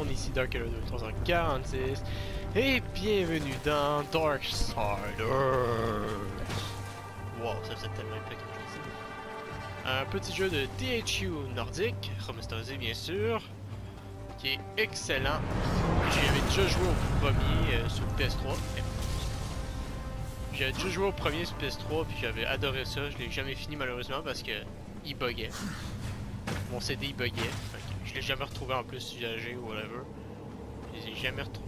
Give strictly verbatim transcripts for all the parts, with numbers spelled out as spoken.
ici Dark Halo deux trois cent quarante-six et bienvenue dans Darksiders. Wow, ça c'est tellement épais comme jeu ici. Un petit jeu de T H U nordique, remasterisé bien sûr, qui est excellent. J'avais déjà joué au premier euh, sur P S trois. J'avais déjà joué au premier sur P S trois puis j'avais adoré ça. Je l'ai jamais fini malheureusement parce que il buguait. Mon C D il buguait. Fait que je l'ai jamais retrouvé en plus usagé ou whatever. Je les ai jamais retrouvés.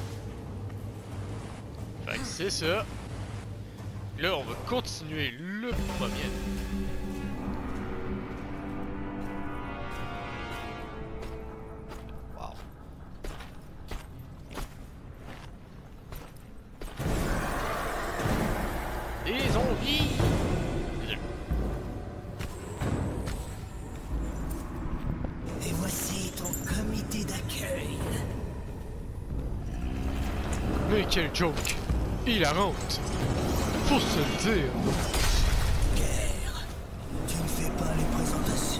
Fait que c'est ça. Là on va continuer le premier. Wow. Des zombies! Et voici ton comité d'accueil. Mais quel joke! Il a honte! Faut se le dire! Guerre, tu ne fais pas les présentations.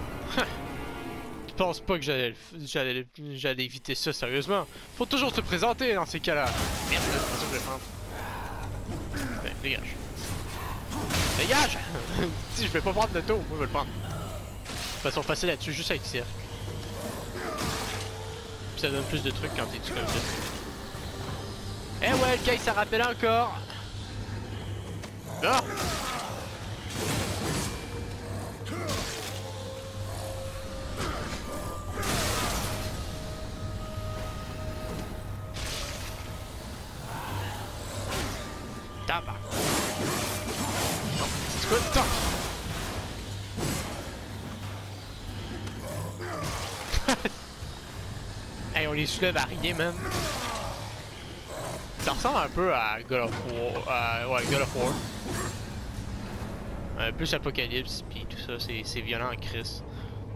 Je pense pas que j'allais j'allais j'allais éviter ça sérieusement. Faut toujours se présenter dans ces cas-là. Merde, c'est pas ça que je vais prendre. Ben, dégage. Dégage! Si je vais pas prendre le tour, moi je vais le prendre. De façon facile là-dessus, juste avec cirque. Puis ça donne plus de trucs quand t'es dessus comme ça. Eh ouais, le gars il s'en rappelle encore! Ah! Tabac! C'est quoi le temps? Hey, on les soulève à rien, man. Ça ressemble un peu à God of War. Euh, ouais, God of War. Un peu plus Apocalypse, puis tout ça, c'est violent en Christ.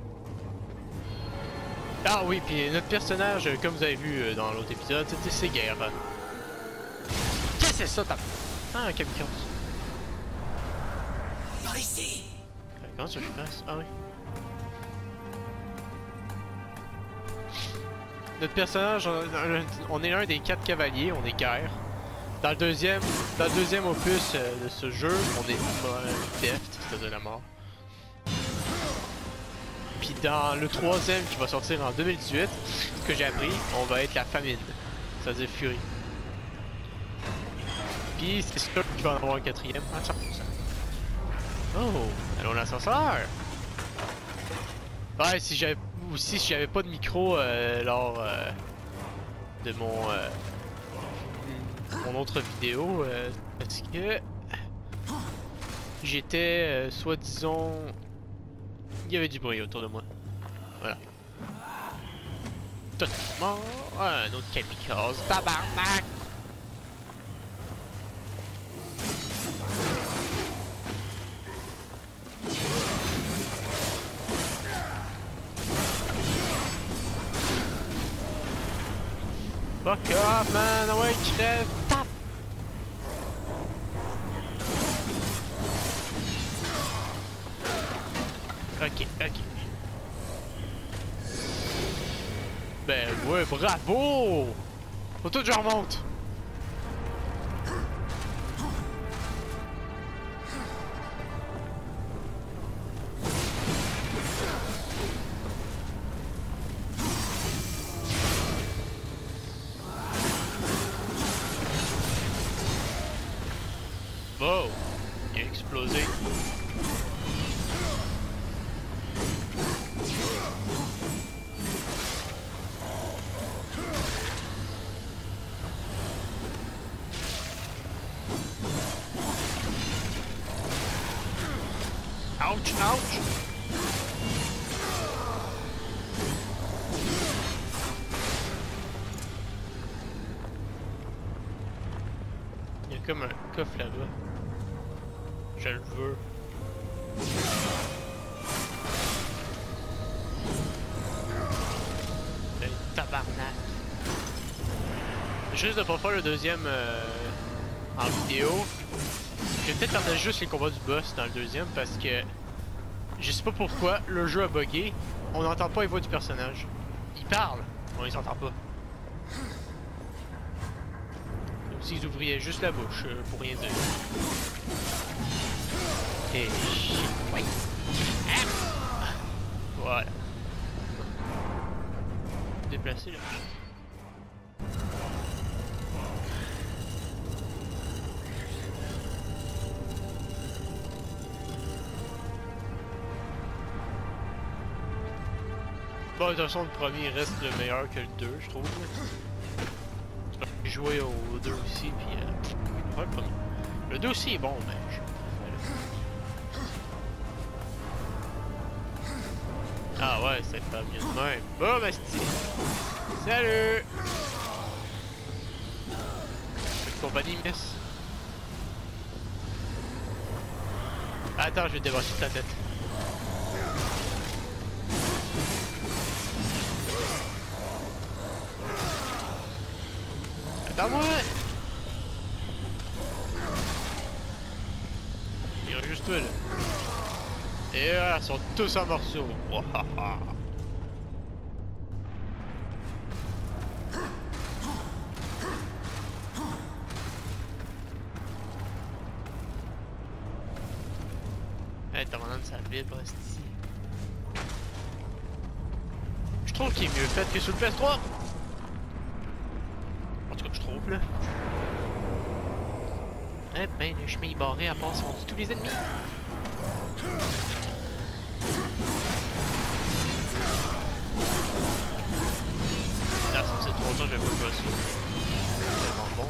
Ah oui, puis notre personnage, comme vous avez vu dans l'autre épisode, c'était Séguerre. Qu'est-ce que c'est ça, t'as... Ah, un kamikaze. Par ici. Comment ça je passe? Ah oui. Notre personnage, on est l'un des quatre cavaliers, on est guerre. Dans le deuxième, dans le deuxième opus euh, de ce jeu, on est euh, Deft, c'est-à-dire la mort. Puis dans le troisième qui va sortir en deux mille dix-huit, ce que j'ai appris, on va être la famine, c'est-à-dire Fury. Puis c'est sûr qu'il va en avoir un quatrième. Ah, cent pour cent. Oh, allons l'ascenseur! Ouais, si j'avais aussi si j'avais pas de micro euh, lors euh, de mon euh, mon autre vidéo, euh, parce que j'étais euh, soit disons il y avait du bruit autour de moi. Voilà. Totalement un autre kamikaze, tabarnak! Fuck off, man! Ah ouais, crève! Tape! Ok, ok. Ben ouais, bravo! Faut tout que je remonte! Oh! Il a explosé. Ouch, ouch! Il y a comme un coffre là-bas. Je le veux. Le tabarnak. Juste de pas faire le deuxième euh, en vidéo. Je vais peut-être partager juste les combats du boss dans le deuxième parce que je sais pas pourquoi le jeu a bugué. On n'entend pas les voix du personnage. Il parle, On les entend pas. S'ils ouvraient juste la bouche euh, pour rien dire. Et shit. Oui. Ah. Voilà. Déplacer là. Bon, de toute façon, le premier reste le meilleur que le deux, je trouve. J'ai joué au deux aussi, puis euh, ouais, le premier. Le deux aussi est bon, mais je préfère le... Ah ouais, c'est pas bien de même. Bon, bah, c'est... Salut! Cette compagnie, miss. Attends, je vais débarrasser ta tête. Attends-moi! Il y a juste toi là. Et là, ils sont tous en morceaux. Wahaha! Hey, t'as vraiment ça vibre ici. Je trouve qu'il est mieux fait que sur le P S trois. En tout cas, je trouve là. Eh ben, le chemin est barré à part si on tue tous les ennemis. Là, ça fait trop longtemps que j'avais pas joué à ça. C'est tellement bon.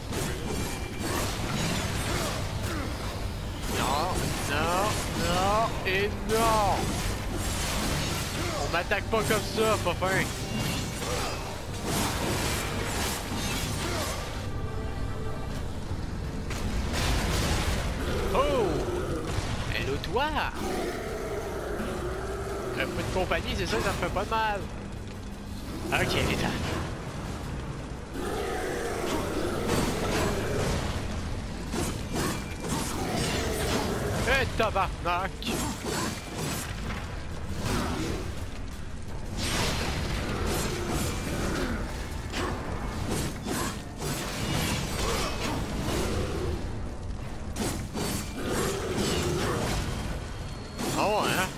Non, non, non et non! On m'attaque pas comme ça, pas fin! Oh! Hello toi! Un peu de compagnie, c'est ça, ça me fait pas de mal! Ok, l'état. Eh tabarnak! Oh hein?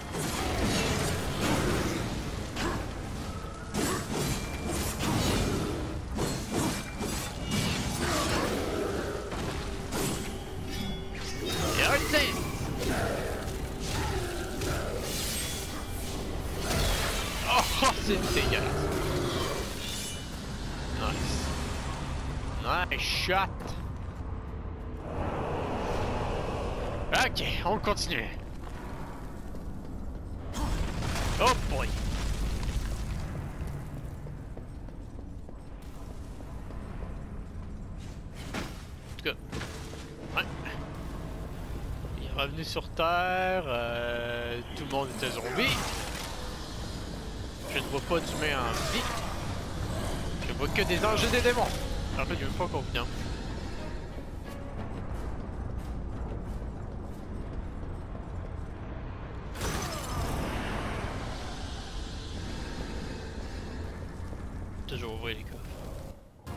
Et arrêtez! Oh, c'est dégueulasse! Nice! Nice shot! Ok, on continue. Oh boy! En tout cas, ouais. Il est revenu sur Terre, euh, tout le monde était zombie. Je ne vois pas d'humains en vie. Je vois que des anges et des démons. En fait, il n'y a même pas confiance. Toujours ouvrir les coffres.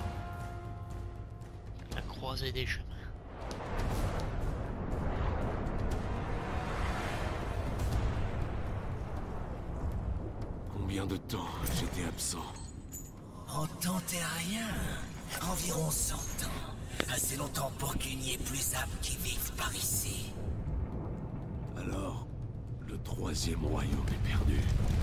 La croisée des chemins. Combien de temps j'étais absent? En temps terrien, environ cent ans. Assez longtemps pour qu'il n'y ait plus âmes qui vivent par ici. Alors, le troisième royaume est perdu.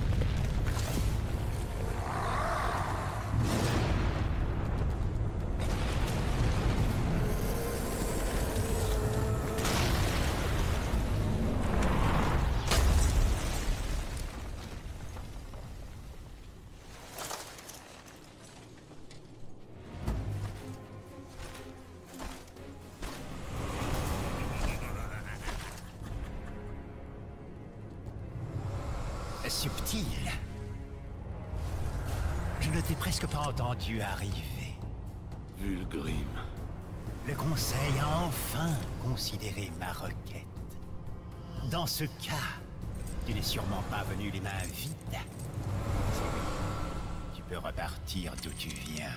Subtil. Je ne t'ai presque pas entendu arriver. Vulgrim. Le conseil a enfin considéré ma requête. Dans ce cas, tu n'es sûrement pas venu les mains vides. Tu peux repartir d'où tu viens.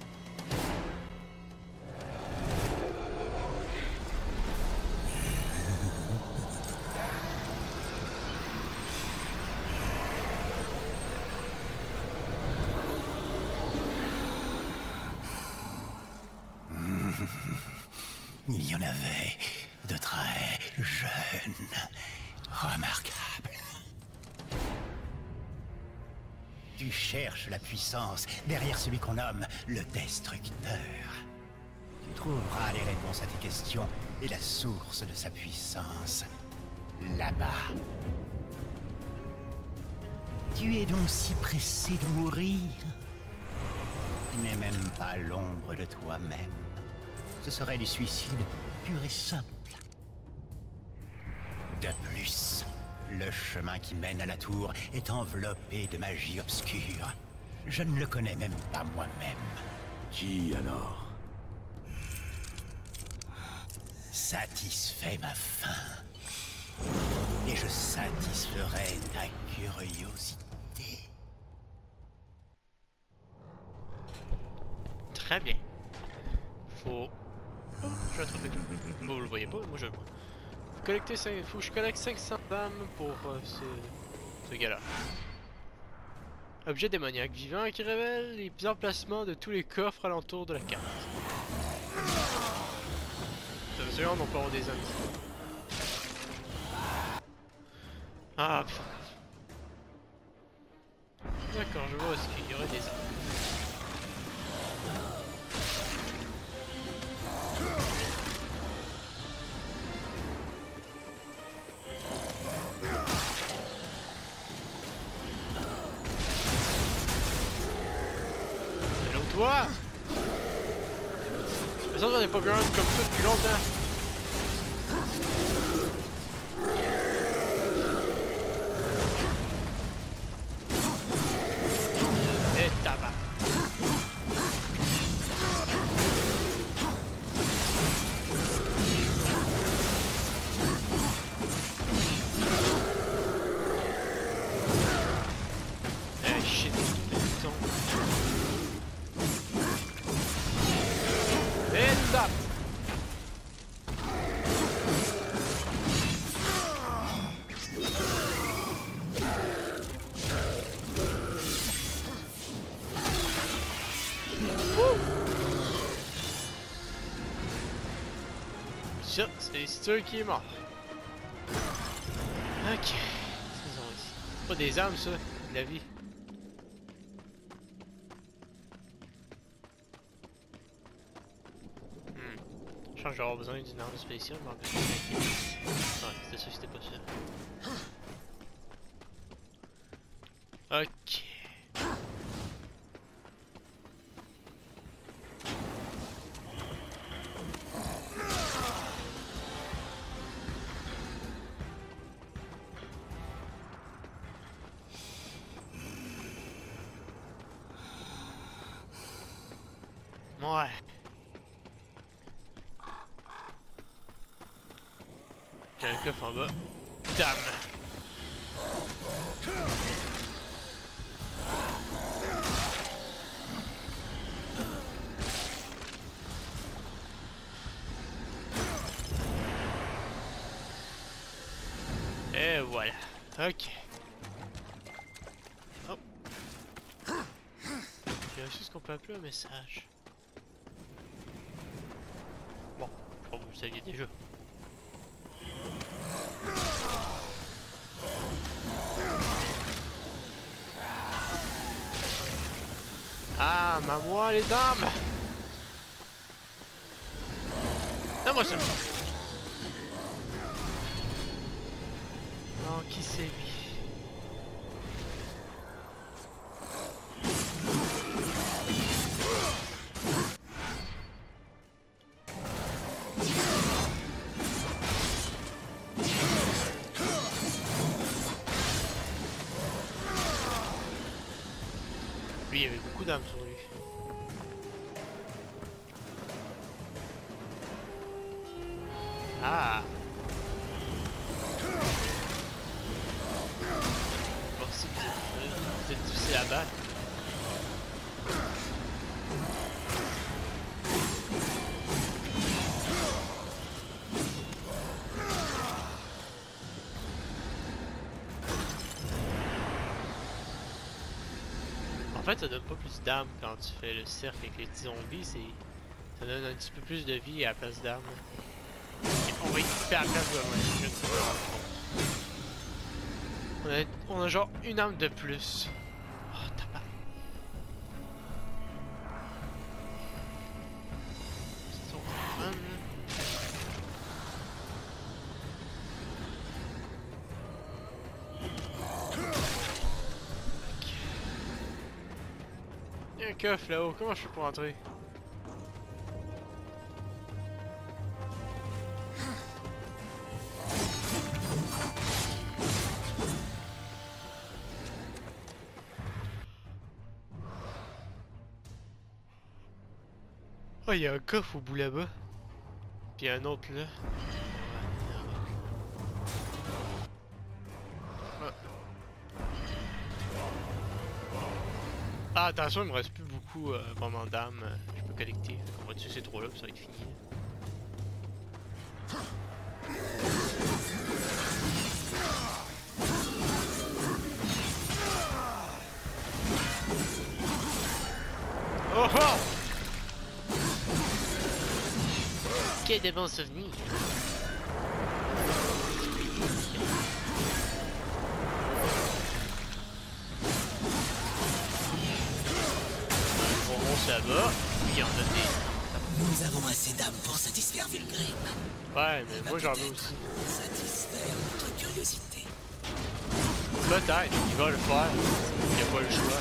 Il y en avait de très jeunes, remarquables. Tu cherches la puissance derrière celui qu'on nomme le Destructeur. Tu trouveras les réponses à tes questions et la source de sa puissance là-bas. Tu es donc si pressé de mourir? Tu n'es même pas l'ombre de toi-même. Ce serait du suicide pur et simple. De plus, le chemin qui mène à la tour est enveloppé de magie obscure. Je ne le connais même pas moi-même. Qui alors? Satisfais ma faim. Et je satisferai ta curiosité. Très bien. Faut... Oh, je vais attraper tout. Bon, vous le voyez pas, moi je le vois. Faut collecter cinq... Faut que je collecte cinq cents âmes pour euh, ce... ce gars-là. Objet démoniaque vivant qui révèle les emplacements de tous les coffres alentour de la carte. Ça veut dire on peut avoir des âmes ici. Ah putain. D'accord, je vois ce qu'il y aurait des âmes. Toi! Mais ça, j'en ai pas vu un comme ça depuis longtemps. Et tabac. Eh shit, putain. Heads up! Ça, c'est sûr qui est mort. Ok. C'est pas des âmes, ça, de la vie. Je pense que j'aurai besoin d'une arme spéciale, mais en fait, ouais, c'était ça, c'était pas ça. Ok. Ouais. Il y a un coffre en bas. Dame. Et voilà. Ok. Oh. J'ai reçu ce qu'on peut appeler un message. Bon, je crois que vous le saviez déjà. Ah, ma moi les dames! Donne-moi ça! Non, qui c'est lui? Lui, il y avait beaucoup d'âmes sur lui. Ah! Bon, si vous êtes, vous êtes difficile à battre. En fait, ça donne pas plus d'âme quand tu fais le cercle avec les petits zombies, c'est... Ça donne un petit peu plus de vie à la place d'âme. On va équiper à la place de ouais, on a, on a genre une âme de plus. Oh, tabac. C'est son téléphone. Il y a un coffre là-haut, comment je fais pour entrer? Oh, il y a un coffre au bout là-bas. Puis un autre là. Ah, attention, il me reste plus beaucoup euh, vraiment d'âmes. Euh, je peux collecter. On va tuer ces trois là, puis ça va être fini. Oh oh! Quel de bons souvenirs! Ça va, il y en a des. Nous avons assez d'âme pour satisfaire Vulgrim. Ouais, mais moi j'en veux aussi. Satisfaire notre curiosité. Peut-être, il va le faire. Il n'y a pas le choix.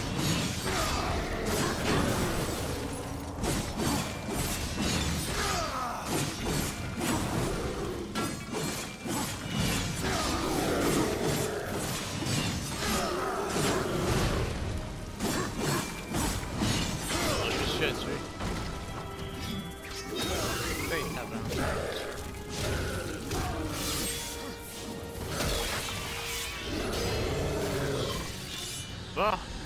Bon.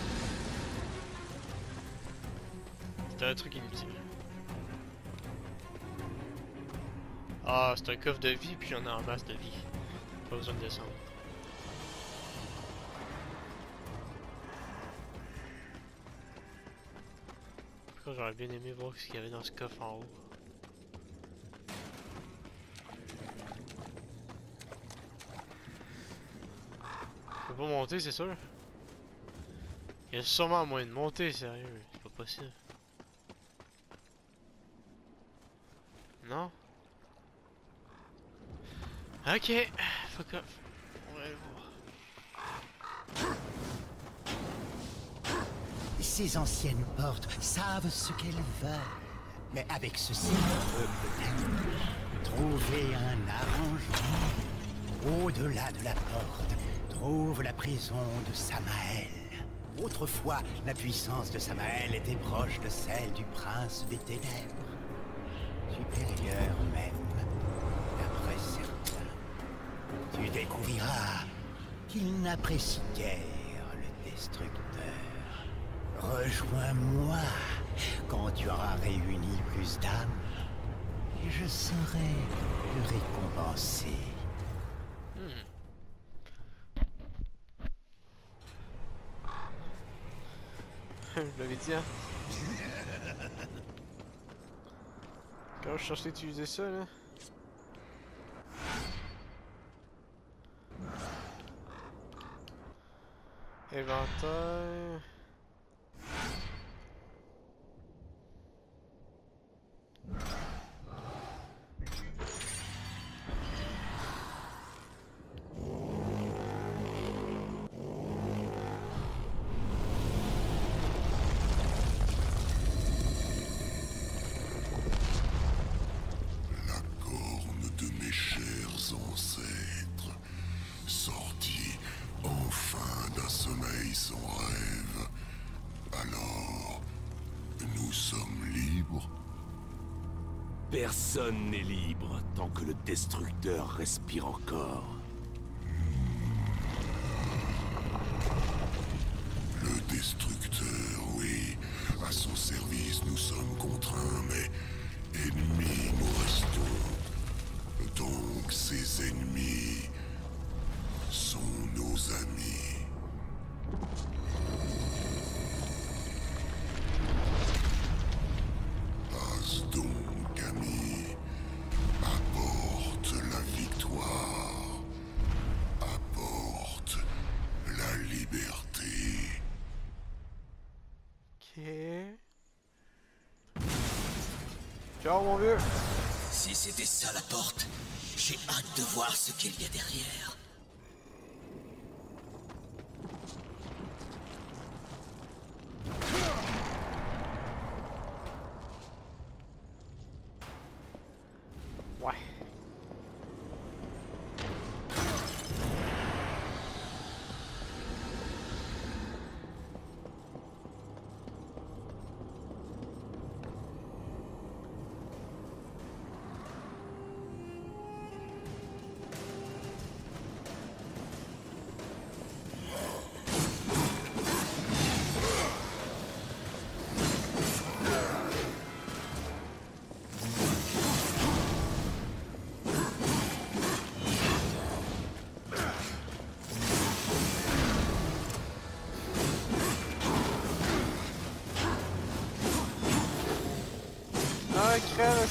C'était un truc inutile. Ah, c'est un coffre de vie, puis j'en ai en masse de vie. Pas besoin de descendre. J'aurais bien aimé voir ce qu'il y avait dans ce coffre en haut. Je peux pas monter, c'est sûr? Il y a sûrement moyen de monter, sérieux, c'est pas possible. Non? Ok, fuck off. On va aller voir. Ces anciennes portes savent ce qu'elles veulent. Mais avec ceci, on peut peut-être trouver un arrangement. Au-delà de la porte, trouve la prison de Samael. Autrefois, la puissance de Samael était proche de celle du prince des ténèbres. Supérieure même, d'après certains. Tu découvriras qu'il n'apprécie guère le destructeur. Rejoins-moi quand tu auras réuni plus d'âmes, et je saurai te récompenser. Hmm. Je l'avais dit, hein. Quand je cherchais d'utiliser ça, là. Inventaire. Personne n'est libre tant que le destructeur respire encore. Le destructeur, oui. À son service, nous sommes contraints, mais ennemis nous restons. Donc ces ennemis sont nos amis. Ciao mon vieux. Si c'était ça la porte, j'ai hâte de voir ce qu'il y a derrière. Ouais. Ah, crève.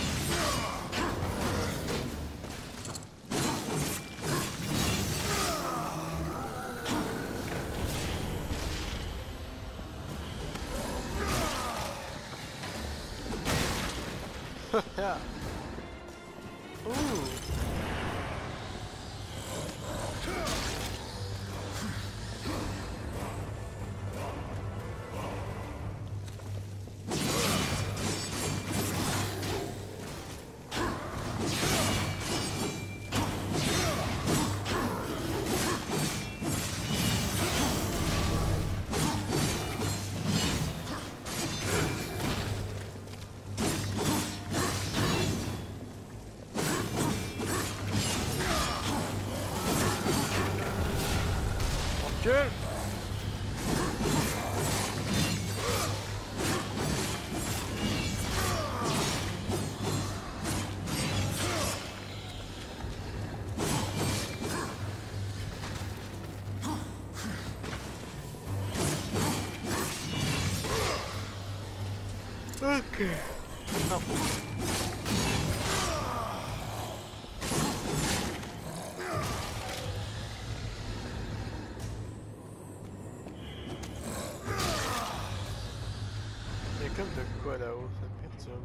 Ouh. Recule. Ok. Oh. Il y a comme de quoi là-haut, ça me perturbe.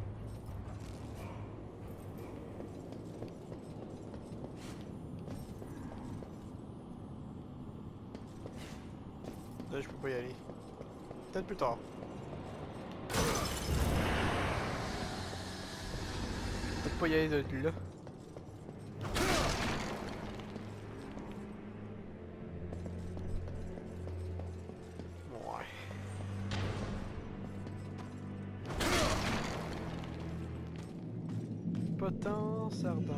Là, je peux pas y aller. Peut-être plus tard. Peut-être pas y aller de là. Ouais. Potence ardente.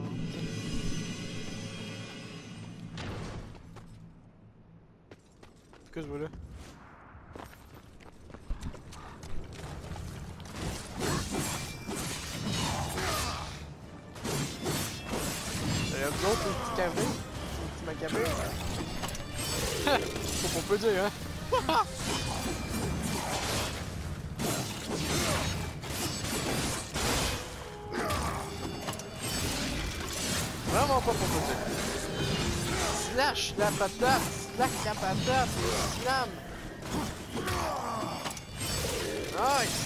Qu'est-ce que je vois là? Y'a d'autres petits cavrés? Des petits macabrés? Faut qu'on peut dire, hein? Vraiment pas pour dire. Slash la patate! Slash la patate! Slam! Nice!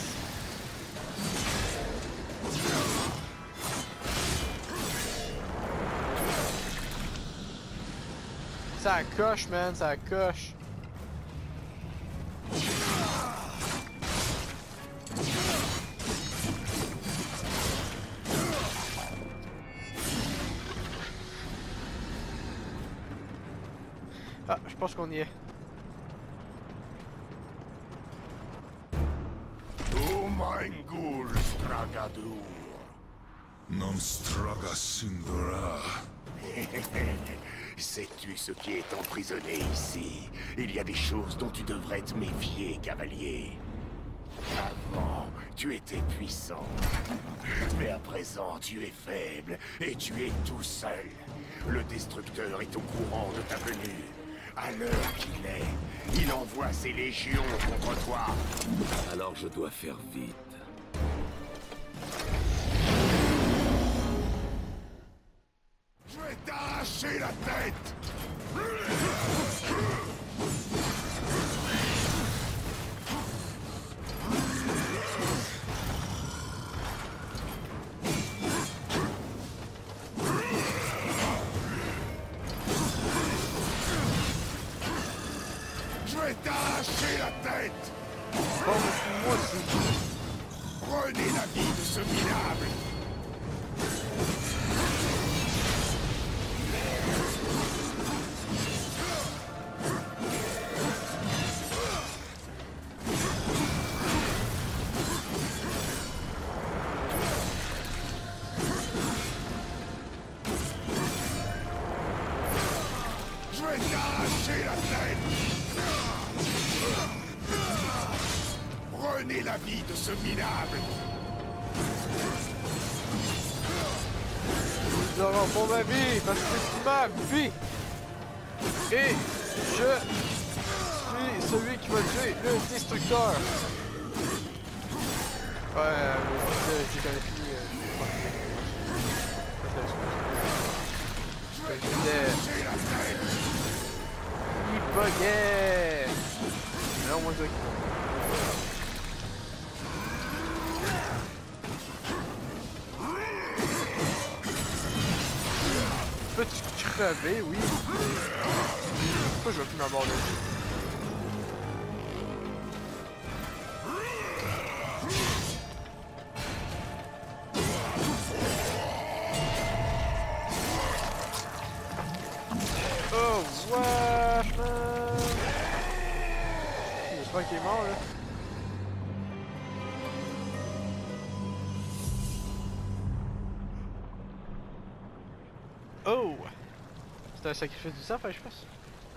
Ça coche, man, ça coche. Ah, je pense qu'on y est. Oh mein Gul Stragadur. Non straga sindora. Sais-tu ce qui est emprisonné ici? Il y a des choses dont tu devrais te méfier, cavalier. Avant, tu étais puissant. Mais à présent, tu es faible et tu es tout seul. Le destructeur est au courant de ta venue. À l'heure qu'il est, il envoie ses légions contre toi. Alors je dois faire vite. Je vais t'arracher la tête. vais t'arracher la tête. Bon, moi aussi. Prenez la vie de ce minable. Je vais t'arracher la tête. Prenez la vie de ce minable. Nous aurons pour ma vie, parce que c'est ma vie. Et je suis celui qui va tuer le destructeur. Ouais, euh, j'ai jamais fini. Je disais... Il buguait. Non, moi je dois quitter. Peux-tu crever, oui. Pourquoi je vais plus m'aborder? Oh, wesh, man! J'espère qu'il est mort, là. Oh! C'était un sacrifice du sang, je pense.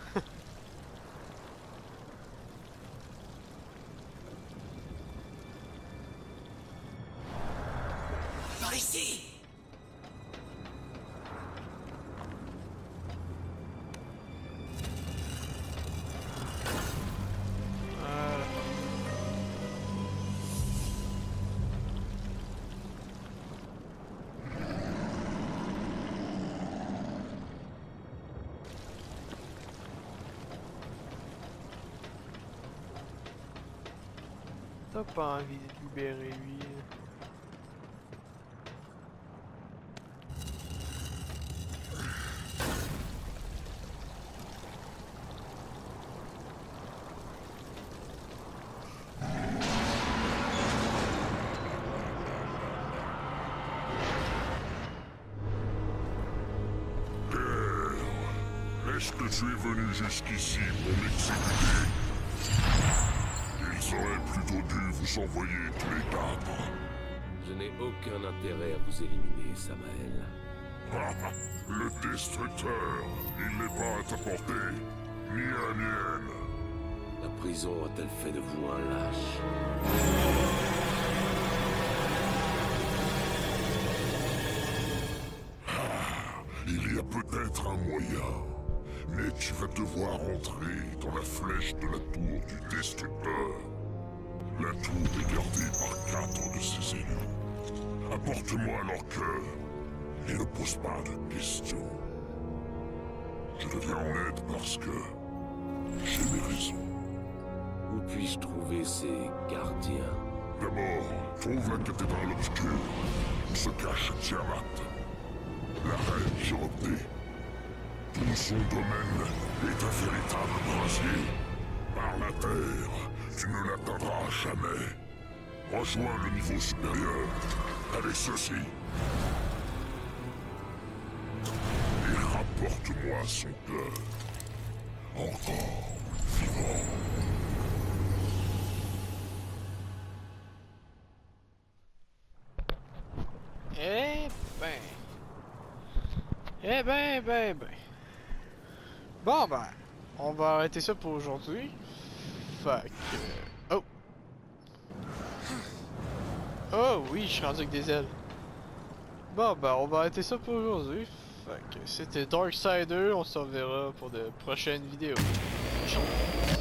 Par ici. Euh... T'as pas envie de libérer lui. Est-ce que tu es venu jusqu'ici pour m'exécuter? Ils auraient plutôt dû vous envoyer tous les quatre. Je n'ai aucun intérêt à vous éliminer, Samael. Ah, le destructeur, il n'est pas à ta portée, ni à la mienne. La prison a-t-elle fait de vous un lâche? Ah, il y a peut-être un moyen, mais tu vas devoir entrer dans la flèche de la tour du destructeur. La tour est gardée par quatre de ses élus. Apporte-moi leur cœur et ne pose pas de questions. Je te viens en aide parce que j'ai mes raisons. Où puis-je trouver ces gardiens? D'abord, trouve la cathédrale obscure où se cache Tiamat, la reine Chiroptée. Tout son domaine est un véritable brasier. Par la terre, tu ne l'atteindras jamais. Rejoins le niveau supérieur avec ceci. Et rapporte-moi son cœur. Encore vivant. Eh ben... Eh ben, ben, ben... Bon ben, on va arrêter ça pour aujourd'hui. Fait que... Oh! Oh oui, je suis rendu avec des ailes. Bon ben, on va arrêter ça pour aujourd'hui. Fait que c'était Darksider, on se reverra pour de prochaines vidéos. Ciao!